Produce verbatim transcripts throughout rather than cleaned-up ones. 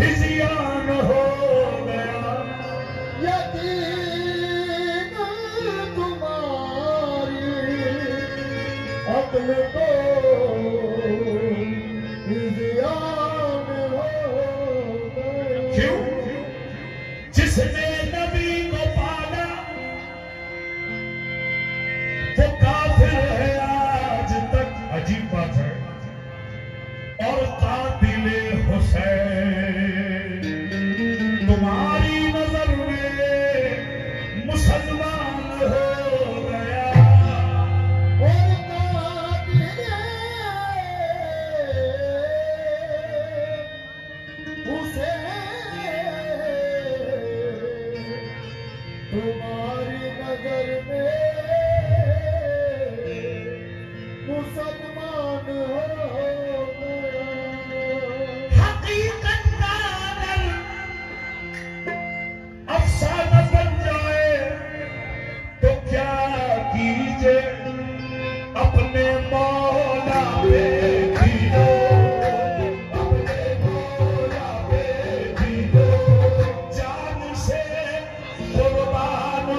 हिजियान हो गया। यकीन तुम्हारी अक्ल तो हिजियान हो गया। क्यों? जिसने नबी को पाला वो काफिर है आज तक। अजीब बात है। और कातिले हुसैन तुम्हारी नजर में मुसलमान हो गया। और कातिले हुसैन तुम्हारी नजर में मुसलमान हो गया। हकीकत नादर अफसाना बन जाए तो क्या कीजिए, अपने मौला पे जियो, अपने मौला पे जियो, जान से कुर्बान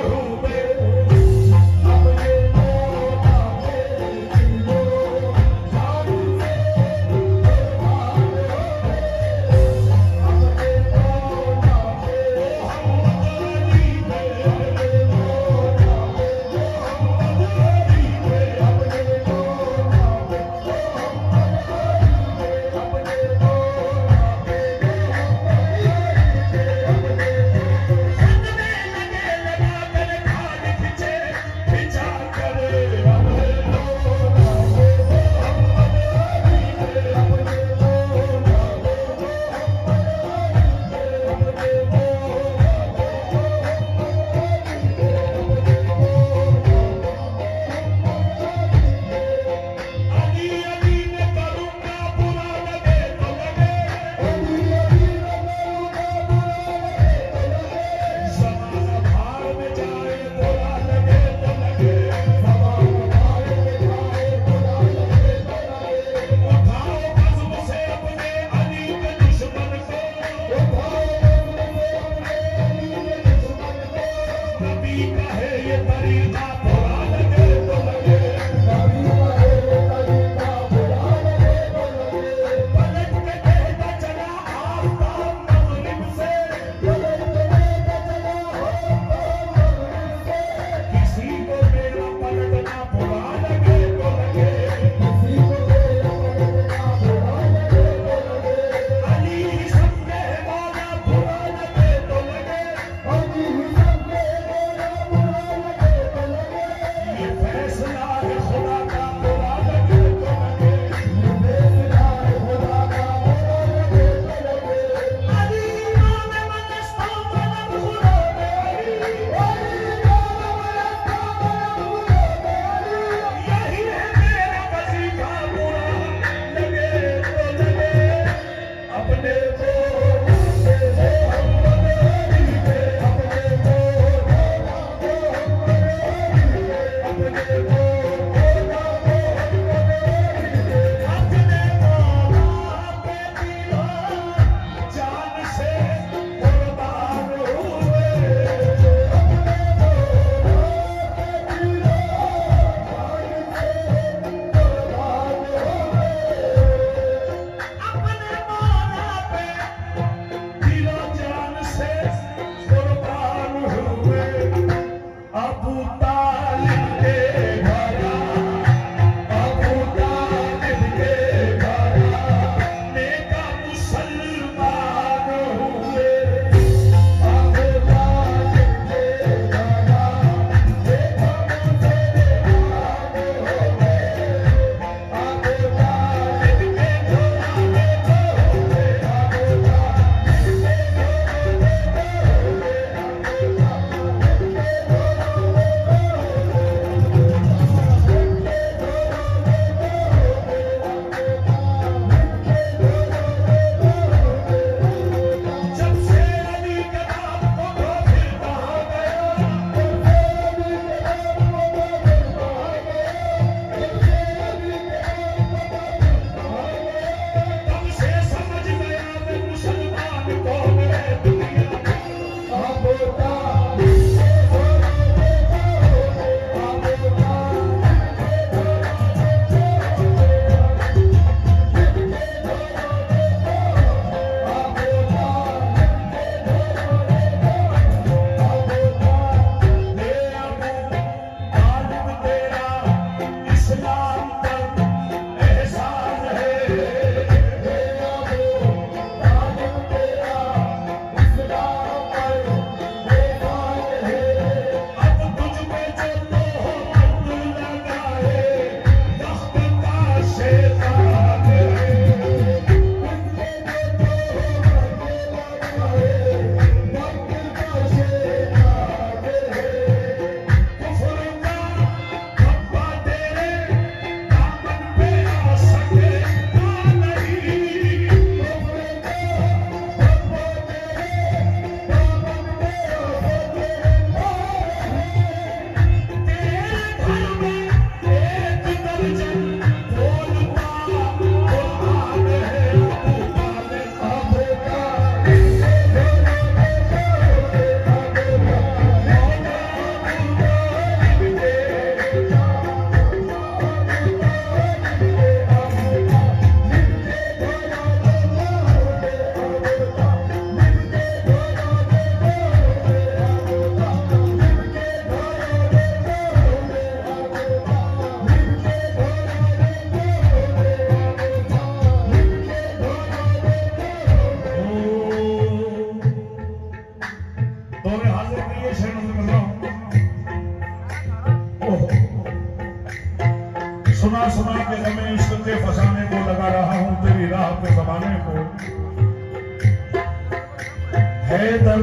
हैदर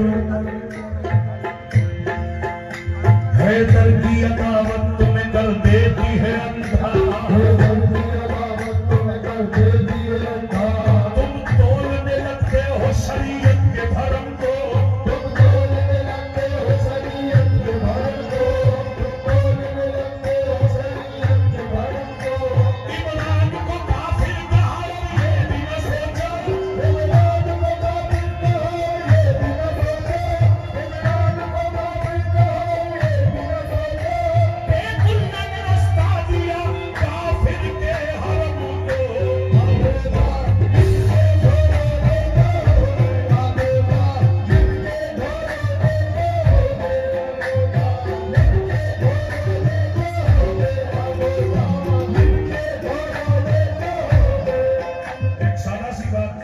हैदर की अदावत तुम्हें कर देती है अंधा, तुम तोलने लगते हो शरीयत के धर्म को, इमरान को काफिर कहा और ये भी न सोचा, बेगुनाह ने रास्ता दिया काफिर के हरम को। एक सादा सी बात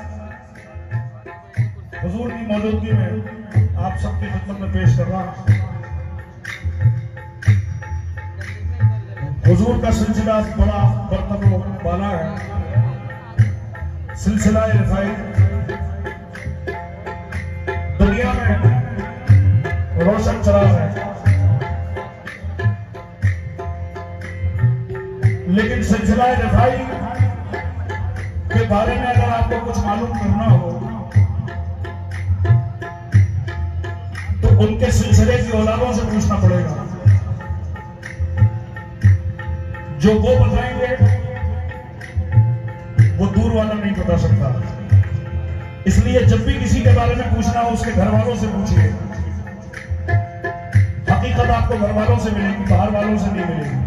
हुजूर की मौजूदगी में आप सबकी खिदमत में पेश कर रहा हूं। हुजूर का सिलसिला बड़ा बरतब वाला है, सिलसिला रिफाई दुनिया में रोशन चराग है, लेकिन सिलसिला रिफाई के बारे में अगर आपको कुछ मालूम करना हो तो उनके सिलसिले की औलादों से पूछना पड़ेगा। जो वो बताएंगे वो दूर वाला नहीं बता सकता। इसलिए जब भी किसी के बारे में पूछना हो उसके घर वालों से पूछिए। हकीकत आपको घर वालों से मिलेगी, बाहर वालों से नहीं मिलेगी।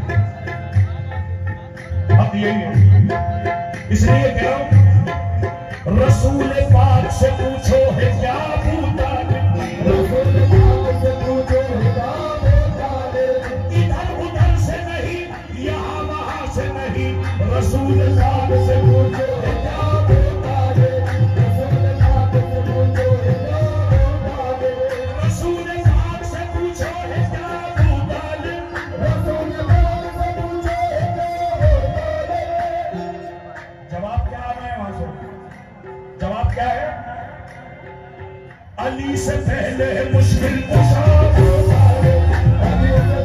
अब यही है, इसलिए कह रहा हूं रसूल पाक से पूछो है क्या पूछा, रसूल पाक से पूछो है क्या पूछा, इधर उधर से नहीं यहाँ वहां से नहीं, रसूल पाक से पूछो है क्या पूछा, रसूल पाक से पूछो है क्या पूछा, रसूल पाक से पूछो है क्या पूछा, रसूल पाक से पूछो है क्या पूछा। जवाब क्या आ रहा है वहां से? जवाब क्या है? अली से पहले मुश्किल कुशा, अली से